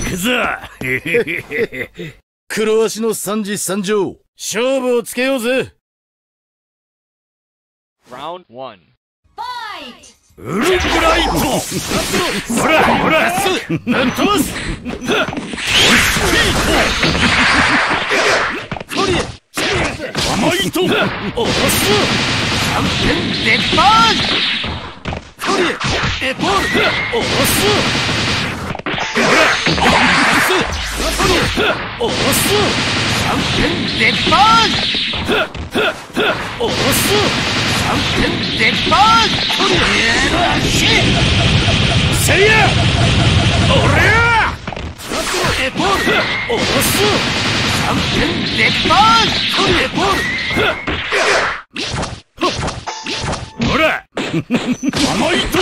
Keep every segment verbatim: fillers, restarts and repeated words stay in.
くぞ。 黒足の三次三乗、勝負をつけようぜ。 ウルブライト。ほらほら、ぶっ飛ばす。 トリエ甘いと。 おっす。 キャンペンデッパージ。 トリエエポールおっす。 ほら、 トリエおっす。 キャンペンデッパージ。 おっす。 キャンペンデッパージ。 トリエせいや。おりゃ。 エポールおっす。 キャンペンデッパージ。 トリエポールほら、甘いと。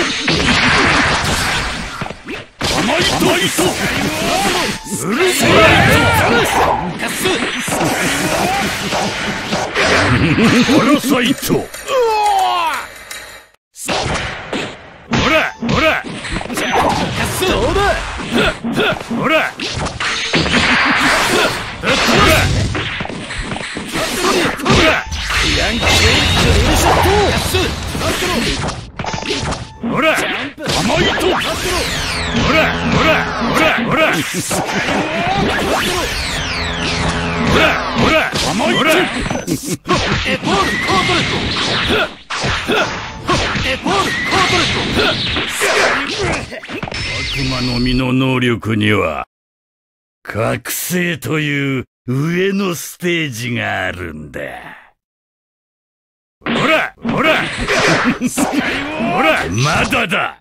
甘いと。うるせえ。 ガスパラサイト。ほらほら、 ガスどうだ。 ほら、ほら、 ヤンキークリーンショット。ガスほら、甘いと。ほらほらほらほら、ほらほら甘いと。 エポールコートレット。エポールコートレット。 悪魔の実の能力には覚醒という上のステージがあるんだ。ほらほらほら、まだだ。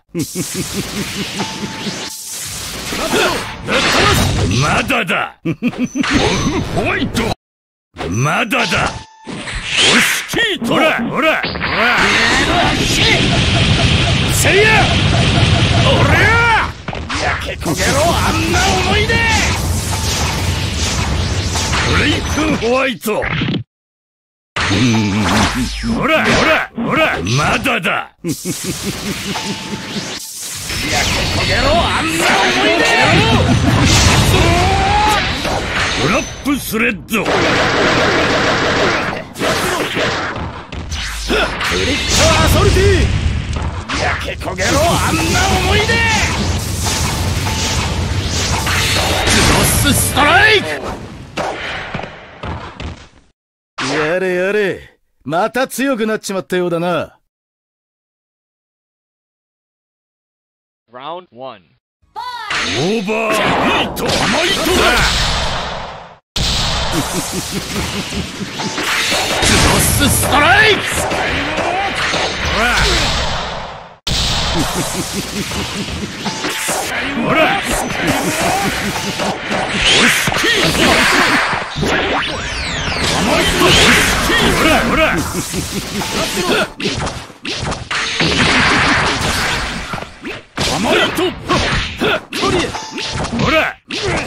まだだ。ホワイト。まだだ。オスキート。ほらほらほら、せいや。おりゃ。 焼け焦げろ、あんな思い出。 ブレイクホワイト。ほらほらほら、まだだ。 焼け焦げろ、あんな思い出。 トラップスレッド。 クリッチャーアソルティ。焼け焦げろ、あんな思い出。ロスストライク。やれやれ、また強くなっちまったようだな。 オーバーヒート。甘いとだ。 ロスストライク。 ほら、オスキート。甘いと。オスキー。ほらほら。甘いと。 トリエ。 ほら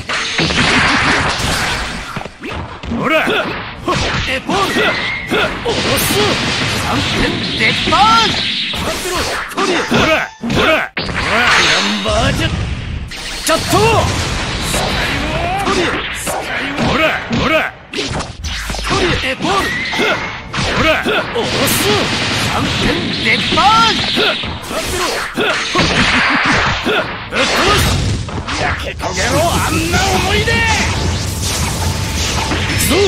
ほら、 エポールおろす。 キャンペンデッパージ。 トリエ。 ほらほら、 ナンバージェチャット。トリエ。 ほらほら、 トリエエポールほら、 おろす。 キャンペンデッパージ。ぶっ飛ばす。 焼け焦げろ、あんな思い出。 そう、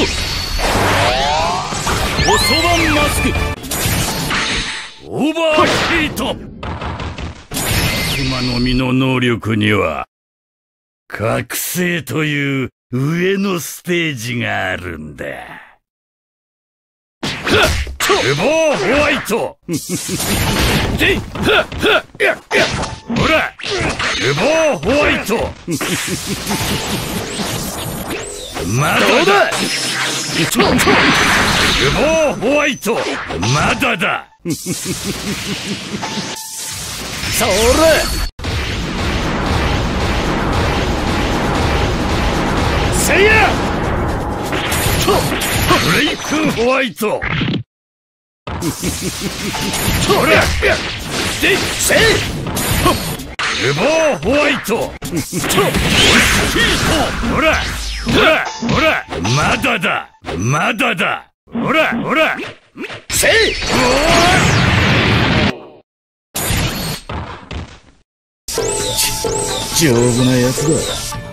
細番マスク。オーバーヒート。悪魔の実の能力には覚醒という上のステージがあるんだ。エボーホワイト。でいほら、エボーホワイト。まだだ。エボーホワイト。まだだ。 それ。 せいや。ブレイクホワイト。ほら、で、せい。 ルボーホワイトほらほらほらまだだまだだほらほらせい丈夫なやつだ。